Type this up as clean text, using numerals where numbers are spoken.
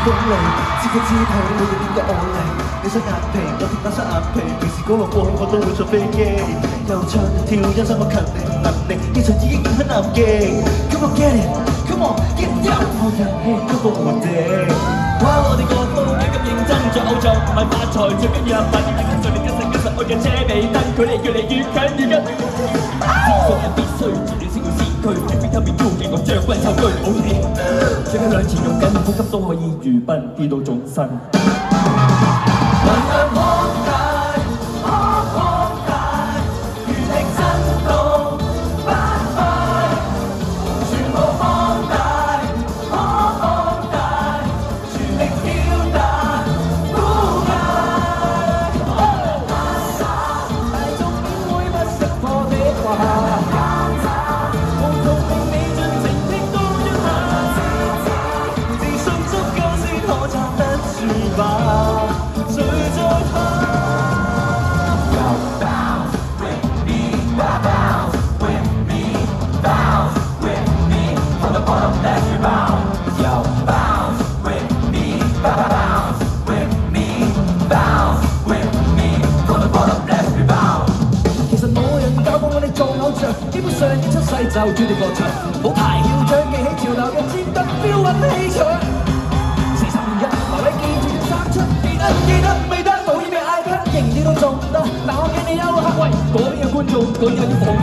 功利，知佢知佢會點個我嚟？你想眼皮，我鐵打雙眼皮，平時公路過去我都會坐飛機。又唱又跳，欣賞我勤力能力，現場已經影響南極。Come on get it, come on get down， 我人氣高過我哋。哇！我哋個風幾咁認真，做偶像唔係發財，最緊要係快啲跟上你跟實跟實我嘅車尾燈，距離越嚟越近越近。自信人必須自戀先會先驅，喺邊偷邊要見我將軍抽車。OK， 最緊兩前用緊呼吸都可以如奔跌到總身。能量擴大，可擴大，餘力震動不快，全部放大，可放大，全力挑彈高壓。大眾點會不識破的話，共同令你盡情的高一下，自信足夠先可撐得住吧。誰在怕？又 bounce with me, bounce with me, bounce with me, from the bottom let's rebound. 又 bounce with me, bounce with me, bounce with me, from the bottom let's rebound. 其實冇人教過我哋做偶像，基本上一出世就注定落場，冇牌要獎記起潮流嘅戰鬥 feel 揾氣場。40年留你記住要殺出。記得未得，無意被嗌咳，仍然都做唔得。但我見你休克，喂，嗰邊嘅觀眾，嗰邊有啲放